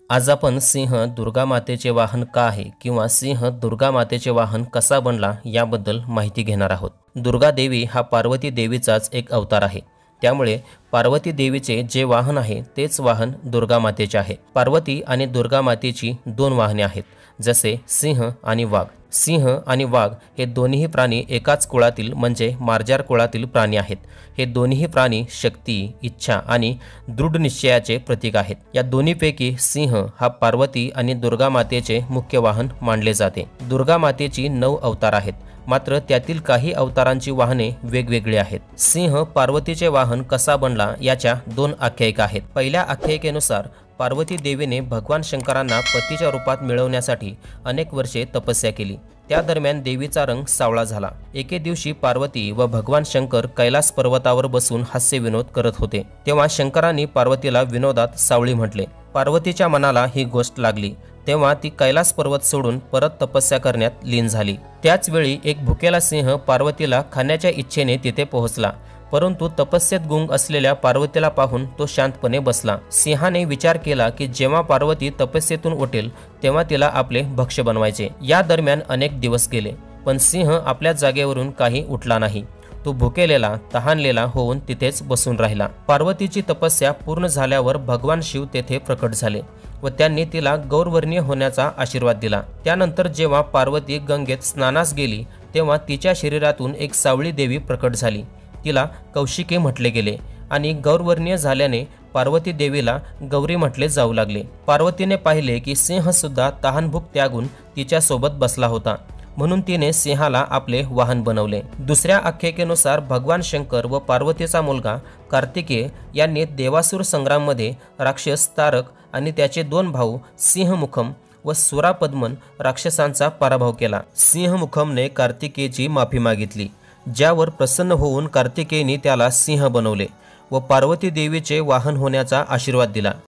आज आपण सिंह दुर्गा मातेचे वाहन का आहे किंवा सिंह दुर्गा मातेचे वाहन कसा बनला याबद्दल माहिती घेणार आहोत। दुर्गा देवी हा पार्वती देवीचाच एक अवतार आहे। त्यामुळे पार्वती देवीचे जे वाहन आहे तेच वाहन दुर्गा मातेचे आहे। पार्वती आणि दुर्गा मातेची दोन वाहने आहेत, जसे सिंह आणि वाघ। सिंह आणि वाघ हे दोन्ही प्राणी एकाच कुळातील म्हणजे मार्जार कुळातील प्राणी आहेत। हे दोन्ही प्राणी शक्ती, इच्छा आणि दृढ निश्चयाचे प्रतीक आहेत। या दोन्हीपैकी सिंह हा पार्वती आणि दुर्गा मातेचे मुख्य वाहन मानले जाते। दुर्गा मातेची 9 अवतार आहेत, मात्र त्यातील काही अवतारांची वाहने वेगवेगळी आहेत। सिंह पार्वतीचे वाहन कसा बनला याच्या 2 आख्यायिका आहेत। पहिल्या आख्यायिकेनुसार पार्वती देवीने भगवान शंकरांना पतीच्या रूपात मिळवण्यासाठी अनेक वर्षे तपस्या केली। त्या दरम्यान देवीचा रंग सावळा झाला। एके दिवशी पार्वती व भगवान शंकर कैलास पर्वतावर बसून हास्य विनोद करत होते, तेव्हा शंकरांनी पार्वतीला विनोदात सावळी म्हटले। पार्वतीच्या मनाला ही गोष्ट लागली, तेव्हा ती कैलास पर्वत सोडून परत तपस्या करण्यात लीन झाली। त्याच वेळी एक भुकेला सिंह पार्वतीला खाण्याच्या इच्छेने तिथे पोहोचला, परंतु तपस्येत गुंग असलेल्या पार्वतीला पाहून तो शांतपणे बसला। सिंहाने विचार केला की जेव्हा पार्वती तपस्येतून उठेल तेव्हा तिला आपले भक्ष्य बनवायचे। या दरम्यान अनेक दिवस गेले, पण सिंह आपल्या जागेवरून काही उठला नाही। तो भुकेलेला, तहानलेला होऊन तिथेच बसून राहिला। पार्वतीची तपस्या पूर्ण झाल्यावर भगवान शिव तेथे प्रकट झाले व त्यांनी तिला गौरवर्णीय होण्याचा आशीर्वाद दिला। त्यानंतर जेव्हा पार्वती गंगेत स्नानास गेली तेव्हा तिच्या शरीरातून एक सावळी देवी प्रकट झाली। तिला कौशिकी म्हटले गेले आणि गौरवर्णीय झाल्याने पार्वती देवीला गौरी म्हटले जाऊ लागले। पार्वतीने पाहिले की सिंह सुद्धा तहानभूक त्यागून तिच्या सोबत बसला होता, म्हणून तिने सिंहाला आपले वाहन बनवले। दुसऱ्या आख्यायिकेनुसार भगवान शंकर व पार्वतीचा मुलगा कार्तिकेय यांनी देवासुर संग्राममध्ये राक्षस तारक आणि त्याचे 2 भाऊ सिंहमुखम व सुरापद्मन राक्षसांचा पराभव केला। सिंहमुखमने कार्तिकेयची माफी मागितली, ज्यावर प्रसन्न होऊन कार्तिकेयने त्याला सिंह बनवले व पार्वती देवीचे वाहन होण्याचा आशीर्वाद दिला।